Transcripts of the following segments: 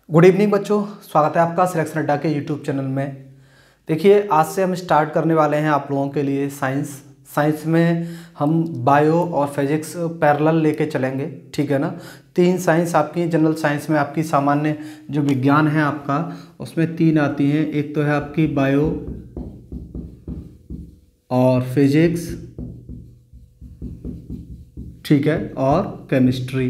Good evening बच्चों, स्वागत है आपका सिलेक्शन अड्डा के यूट्यूब चैनल में। देखिए, आज से हम स्टार्ट करने वाले हैं आप लोगों के लिए साइंस में हम बायो और फिजिक्स पैरेलल लेके चलेंगे, ठीक है ना। 3 साइंस आपकी जनरल साइंस में आपकी सामान्य जो विज्ञान है आपका, उसमें 3 आती हैं। एक तो है आपकी बायो और फिजिक्स, ठीक है, और केमिस्ट्री,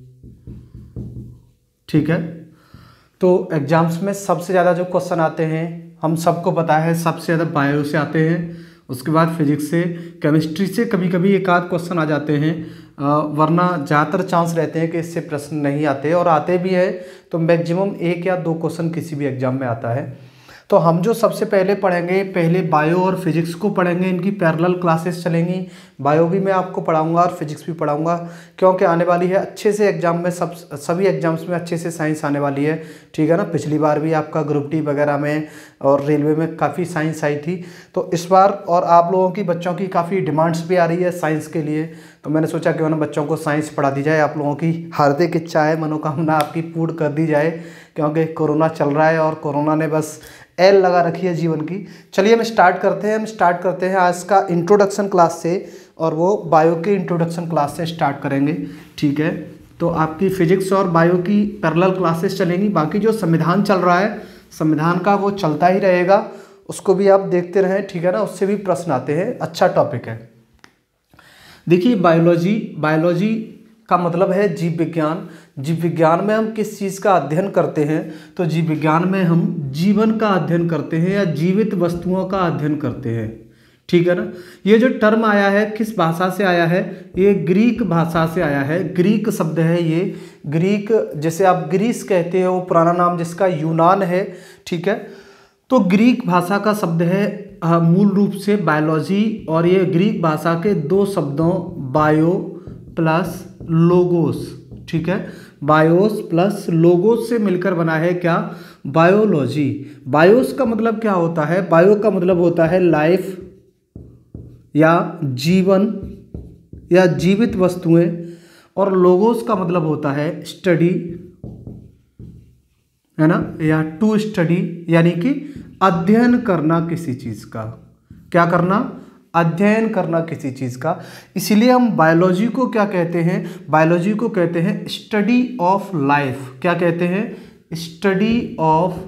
ठीक है। तो एग्जाम्स में सबसे ज़्यादा जो क्वेश्चन आते हैं, हम सबको पता है, सबसे ज़्यादा बायो से आते हैं, उसके बाद फिजिक्स से, केमिस्ट्री से कभी कभी एक आध क्वेश्चन आ जाते हैं, वरना ज़्यादातर चांस रहते हैं कि इससे प्रश्न नहीं आते, और आते भी है तो मैक्सिमम 1 या 2 क्वेश्चन किसी भी एग्जाम में आता है। तो हम जो सबसे पहले पढ़ेंगे, पहले बायो और फिजिक्स को पढ़ेंगे, इनकी पैरेलल क्लासेस चलेंगी। बायो भी मैं आपको पढ़ाऊंगा और फिजिक्स भी पढ़ाऊंगा, क्योंकि आने वाली है अच्छे से एग्जाम में, सभी एग्जाम्स में अच्छे से साइंस आने वाली है, ठीक है ना। पिछली बार भी आपका ग्रुप डी वगैरह में और रेलवे में काफ़ी साइंस आई थी, तो इस बार और आप लोगों की बच्चों की काफ़ी डिमांड्स भी आ रही है साइंस के लिए, तो मैंने सोचा कि उन्हें बच्चों को साइंस पढ़ा दी जाए। आप लोगों की हार्दिक इच्छा है, मनोकामना आपकी पूर्ण कर दी जाए, क्योंकि कोरोना चल रहा है और कोरोना ने बस एल लगा रखी है जीवन की। चलिए हम स्टार्ट करते हैं आज का इंट्रोडक्शन क्लास से, और वो बायो के इंट्रोडक्शन क्लास से स्टार्ट करेंगे, ठीक है। तो आपकी फिजिक्स और बायो की पैरेलल क्लासेस चलेंगी। बाकी जो संविधान चल रहा है, संविधान का वो चलता ही रहेगा, उसको भी आप देखते रहें, ठीक है ना। उससे भी प्रश्न आते हैं, अच्छा टॉपिक है। देखिए, बायोलॉजी का मतलब है जीव विज्ञान। जीव विज्ञान में हम किस चीज़ का अध्ययन करते हैं, तो जीव विज्ञान में हम जीवन का अध्ययन करते हैं या जीवित वस्तुओं का अध्ययन करते हैं, ठीक है ना। ये जो टर्म आया है किस भाषा से आया है, ये ग्रीक भाषा से आया है। ग्रीक शब्द है ये, ग्रीक, जैसे आप ग्रीस कहते हो, पुराना नाम जिसका यूनान है, ठीक है। तो ग्रीक भाषा का शब्द है मूल रूप से बायोलॉजी, और ये ग्रीक भाषा के 2 शब्दों बायो प्लस लोगोस, ठीक है, बायोस प्लस लोगोस से मिलकर बना है क्या, बायोलॉजी। बायोस का मतलब क्या होता है, बायो का मतलब होता है लाइफ या जीवन या जीवित वस्तुएं, और लोगोस का मतलब होता है स्टडी, है ना, या टू स्टडी, यानी कि अध्ययन करना किसी चीज़ का। क्या करना, अध्ययन करना किसी चीज़ का। इसीलिए हम बायोलॉजी को क्या कहते हैं, बायोलॉजी को कहते हैं स्टडी ऑफ लाइफ। क्या कहते हैं, study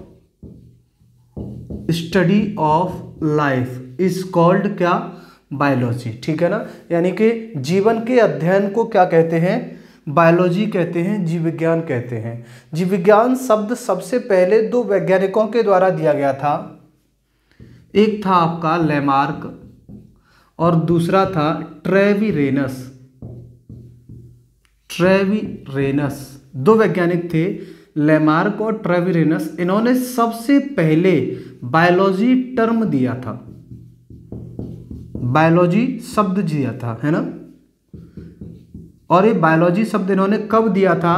of life is called क्या, बायोलॉजी, ठीक है ना। यानी कि जीवन के अध्ययन को क्या कहते हैं, बायोलॉजी कहते हैं, जीव विज्ञान कहते हैं। जीव विज्ञान शब्द सबसे पहले 2 वैज्ञानिकों के द्वारा दिया गया था। एक था आपका लेमार्क और दूसरा था ट्रेविरेनस। 2 वैज्ञानिक थे, लेमार्क और ट्रेविरेनस। इन्होंने सबसे पहले बायोलॉजी टर्म दिया था, बायोलॉजी शब्द दिया था, है ना। और ये बायोलॉजी शब्द इन्होंने कब दिया था,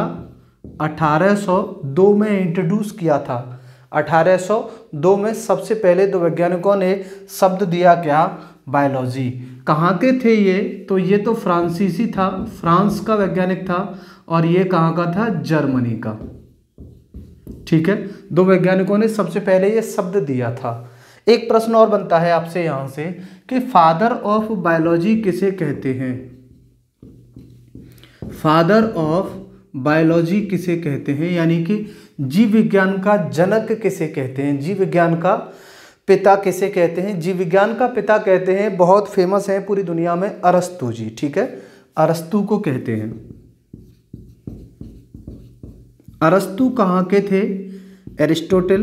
1802 में इंट्रोड्यूस किया था। 1802 में सबसे पहले 2 वैज्ञानिकों ने शब्द दिया क्या, बायोलॉजी। कहाँ के थे ये, तो ये तो फ्रांसीसी था, फ्रांस का वैज्ञानिक था, और ये कहाँ का था, जर्मनी का, ठीक है। 2 वैज्ञानिकों ने सबसे पहले ये शब्द दिया था। एक प्रश्न और बनता है आपसे यहाँ से कि फादर ऑफ बायोलॉजी किसे कहते हैं, फादर ऑफ बायोलॉजी किसे कहते हैं, यानी कि जीव विज्ञान का जनक किसे कहते हैं, जीव विज्ञान का पिता किसे कहते हैं। जीव विज्ञान का पिता कहते हैं, बहुत फेमस है पूरी दुनिया में, अरस्तु जी, ठीक है, अरस्तु को कहते हैं। अरस्तु कहाँ के थे, एरिस्टोटल।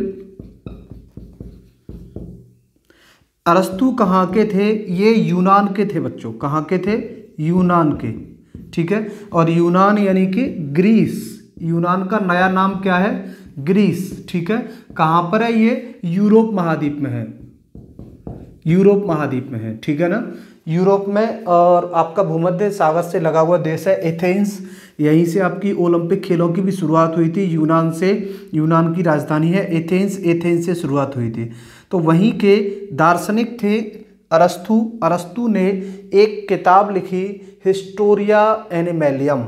अरस्तु कहाँ के थे, ये यूनान के थे बच्चों। कहाँ के थे, यूनान के, ठीक है। और यूनान यानी कि ग्रीस, यूनान का नया नाम क्या है, ग्रीस, ठीक है। कहाँ पर है ये, यूरोप महाद्वीप में है, यूरोप महाद्वीप में है, ठीक है ना, यूरोप में। और आपका भूमध्य सागर से लगा हुआ देश है एथेंस, यहीं से आपकी ओलंपिक खेलों की भी शुरुआत हुई थी, यूनान से। यूनान की राजधानी है एथेंस, एथेंस से शुरुआत हुई थी। तो वहीं के दार्शनिक थे अरस्तु ने एक किताब लिखी, हिस्टोरिया एनिमेलियम।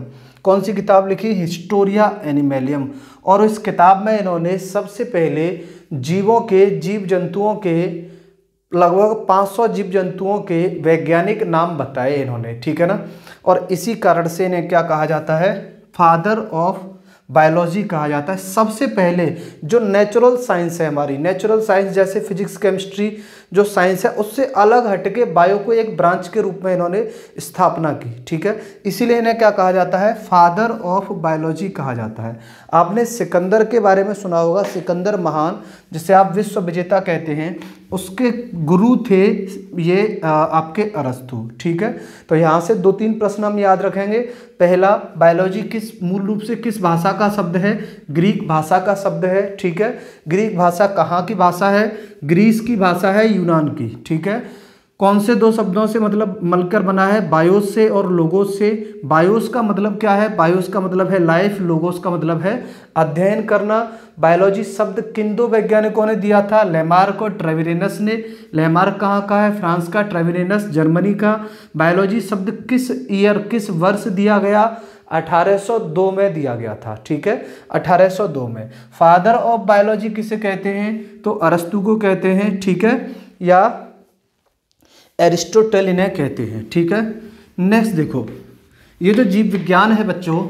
कौन सी किताब लिखी? Historia Animalium. और इस किताब में इन्होंने सबसे पहले जीव जंतुओं के लगभग 500 जीव जंतुओं के वैज्ञानिक नाम बताए इन्होंने, ठीक है ना। और इसी कारण से इन्हें क्या कहा जाता है? फादर ऑफ बायोलॉजी कहा जाता है। सबसे पहले जो नेचुरल साइंस है, हमारी नेचुरल साइंस जैसे फिजिक्स केमिस्ट्री जो साइंस है, उससे अलग हटके बायो को एक ब्रांच के रूप में इन्होंने स्थापना की, ठीक है। इसीलिए इन्हें क्या कहा जाता है? फादर ऑफ बायोलॉजी कहा जाता है। आपने सिकंदर के बारे में सुना होगा, सिकंदर महान जिसे आप विश्व विजेता कहते हैं, उसके गुरु थे ये आपके अरस्तु, ठीक है। तो यहाँ से 2-3 प्रश्न हम याद रखेंगे। पहला, बायोलॉजी मूल रूप से किस भाषा का शब्द है? ग्रीक भाषा का शब्द है, ठीक है। ग्रीक भाषा कहाँ की भाषा है? ग्रीस की भाषा है, यूनान की, ठीक है। कौन से 2 शब्दों से मतलब मिलकर बना है? बायोस से और लोगोस से। बायोस का मतलब क्या है? बायोस का मतलब है लाइफ, लोगोस का मतलब है अध्ययन करना। बायोलॉजी शब्द किन 2 वैज्ञानिकों ने दिया था? लेमार्क और ट्रेविरेनस ने। लेमार्क कहाँ का है? फ्रांस का। ट्रेविरेनस जर्मनी का। बायोलॉजी शब्द किस ईयर, किस वर्ष दिया गया? 1802 में दिया गया था, ठीक है, 1802 में। फादर ऑफ बायोलॉजी किसे कहते हैं? तो अरस्तु को कहते हैं, ठीक है, या एरिस्टोटल इन्हें कहते हैं, ठीक है। नेक्स्ट देखो, ये जो जीव विज्ञान है बच्चों,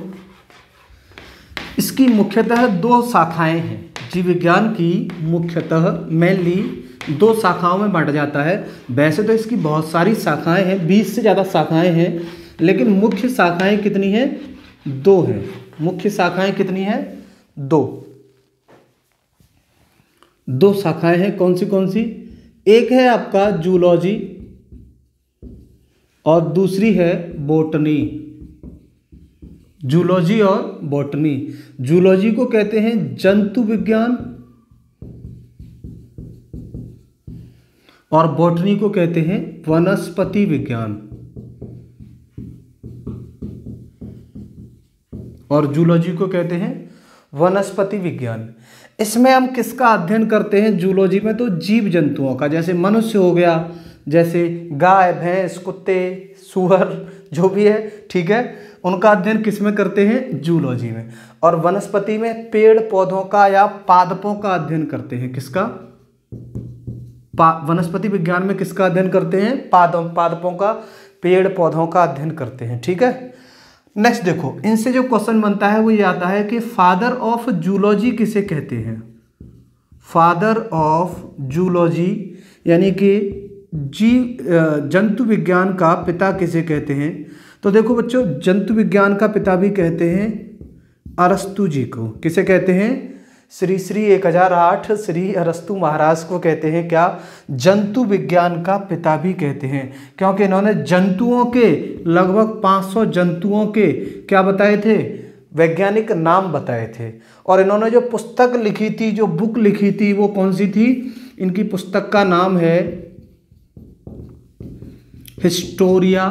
इसकी मुख्यतः 2 शाखाएं हैं। जीव विज्ञान की मुख्यतः मेनली 2 शाखाओं में बांटा जाता है। वैसे तो इसकी बहुत सारी शाखाएं हैं, 20 से ज़्यादा शाखाएं हैं, लेकिन मुख्य शाखाएं कितनी हैं? 2 हैं। मुख्य शाखाएं कितनी हैं? 2 शाखाएं हैं। कौन सी? एक है आपका जूलॉजी और दूसरी है बॉटनी। जूलॉजी और बॉटनी। जूलॉजी को कहते हैं जंतु विज्ञान और बॉटनी को कहते हैं वनस्पति विज्ञान। और जूलॉजी को कहते हैं वनस्पति विज्ञान। इसमें हम किसका अध्ययन करते हैं? जूलॉजी में तो जीव जंतुओं का, जैसे मनुष्य हो गया, जैसे गाय, भैंस, कुत्ते, सूअर, जो भी है, ठीक है, उनका अध्ययन किस में करते हैं? जूलॉजी में। और वनस्पति में पेड़ पौधों का या पादपों का अध्ययन करते हैं। किसका? वनस्पति विज्ञान में किसका अध्ययन करते हैं? पादपों का, पेड़ पौधों का अध्ययन करते हैं, ठीक है। नेक्स्ट देखो, इनसे जो क्वेश्चन बनता है वो ये आता है कि फादर ऑफ जूलॉजी किसे कहते हैं? फादर ऑफ जूलॉजी यानी कि जंतु विज्ञान का पिता किसे कहते हैं? तो देखो बच्चों, जंतु विज्ञान का पिता भी कहते हैं अरस्तु जी को। किसे कहते हैं? श्री 1008 श्री अरस्तु महाराज को कहते हैं क्या? जंतु विज्ञान का पिता भी कहते हैं, क्योंकि इन्होंने जंतुओं के लगभग 500 जंतुओं के क्या बताए थे? वैज्ञानिक नाम बताए थे। और इन्होंने जो पुस्तक लिखी थी, जो बुक लिखी थी, वो कौन सी थी? इनकी पुस्तक का नाम है हिस्टोरिया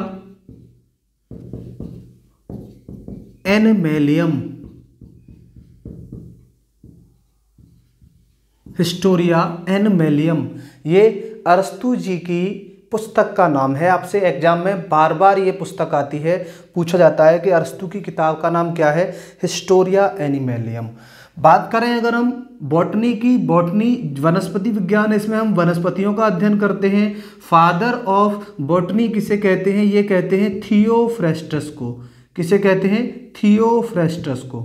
एनिमेलियम। हिस्टोरिया एनिमेलियम, ये अरस्तु जी की पुस्तक का नाम है। आपसे एग्जाम में बार बार ये पुस्तक आती है, पूछा जाता है कि अरस्तु की किताब का नाम क्या है? Historia Animalium. बात करें अगर हम बॉटनी की, बॉटनी वनस्पति विज्ञान, इसमें हम वनस्पतियों का अध्ययन करते हैं। फादर ऑफ बॉटनी किसे कहते हैं? ये कहते हैं थियोफ्रेस्टस को। किसे कहते हैं? थियोफ्रेस्टस को,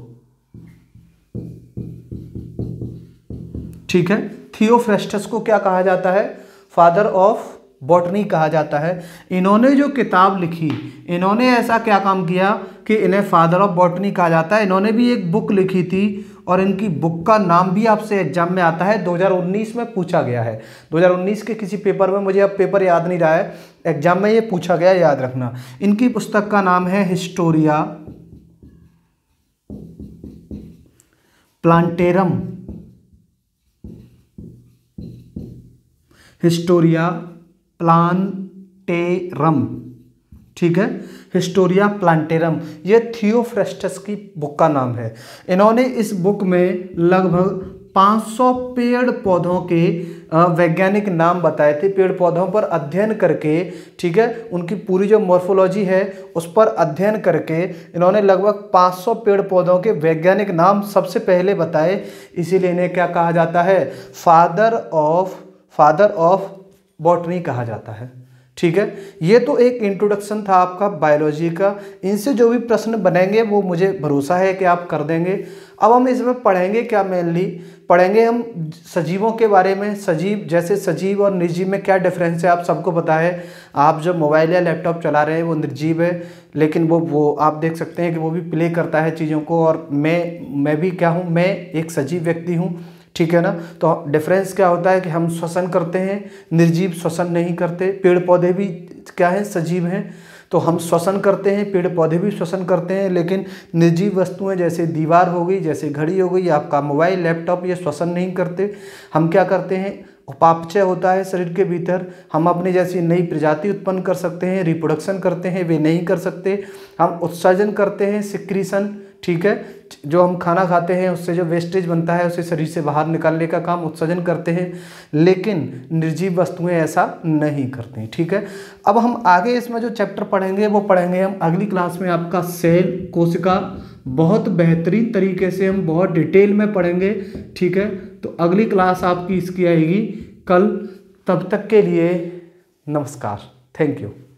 ठीक है। थियोफ्रेस्टस को क्या कहा जाता है? फादर ऑफ बॉटनी कहा जाता है। इन्होंने जो किताब लिखी, इन्होंने ऐसा क्या काम किया कि इन्हें फादर ऑफ बॉटनी कहा जाता है। इन्होंने भी एक बुक लिखी थी और इनकी बुक का नाम भी आपसे एग्जाम में आता है, 2019 में पूछा गया है। 2019 के किसी पेपर में, मुझे अब पेपर याद नहीं रहा है, एग्जाम में ये पूछा गया, याद रखना। इनकी पुस्तक का नाम है हिस्टोरिया प्लांटेरम। हिस्टोरिया प्लांटेरम, ठीक है, हिस्टोरिया प्लांटेरम, ये थियोफ्रेस्टस की बुक का नाम है। इन्होंने इस बुक में लगभग 500 पेड़ पौधों के वैज्ञानिक नाम बताए थे। पेड़ पौधों पर अध्ययन करके, ठीक है, उनकी पूरी जो मॉर्फोलॉजी है उस पर अध्ययन करके इन्होंने लगभग 500 पेड़ पौधों के वैज्ञानिक नाम सबसे पहले बताए। इसीलिए इन्हें क्या कहा जाता है? फादर ऑफ बॉटनी कहा जाता है। ठीक है, ये तो एक इंट्रोडक्शन था आपका बायोलॉजी का। इनसे जो भी प्रश्न बनेंगे वो मुझे भरोसा है कि आप कर देंगे। अब हम इसमें पढ़ेंगे क्या? मेनली पढ़ेंगे हम सजीवों के बारे में। सजीव, जैसे सजीव और निर्जीव में क्या डिफरेंस है आप सबको पता है। आप जब मोबाइल या लैपटॉप चला रहे हैं वो निर्जीव है, लेकिन वो आप देख सकते हैं कि वो भी प्ले करता है चीज़ों को। और मैं भी क्या हूँ? मैं एक सजीव व्यक्ति हूँ। ठीक है ना। तो डिफरेंस क्या होता है कि हम श्वसन करते हैं, निर्जीव श्वसन नहीं करते। पेड़ पौधे भी क्या है? सजीव हैं। तो हम श्वसन करते हैं, पेड़ पौधे भी श्वसन करते हैं, लेकिन निर्जीव वस्तुएं जैसे दीवार हो गई, जैसे घड़ी हो गई, आपका मोबाइल लैपटॉप, ये श्वसन नहीं करते। हम क्या करते हैं? उपापचय होता है शरीर के भीतर। हम अपनी जैसी नई प्रजाति उत्पन्न कर सकते हैं, रिप्रोडक्शन करते हैं, वे नहीं कर सकते। हम उत्सर्जन करते हैं, सिक्रीशन। ठीक है, जो हम खाना खाते हैं उससे जो वेस्टेज बनता है उसे शरीर से बाहर निकालने का काम उत्सर्जन करते हैं, लेकिन निर्जीव वस्तुएं ऐसा नहीं करती। ठीक है, अब हम आगे इसमें जो चैप्टर पढ़ेंगे वो पढ़ेंगे हम अगली क्लास में। आपका सेल कोशिका बहुत बेहतरीन तरीके से हम बहुत डिटेल में पढ़ेंगे। ठीक है, तो अगली क्लास आपकी इसकी आएगी कल। तब तक के लिए नमस्कार, थैंक यू।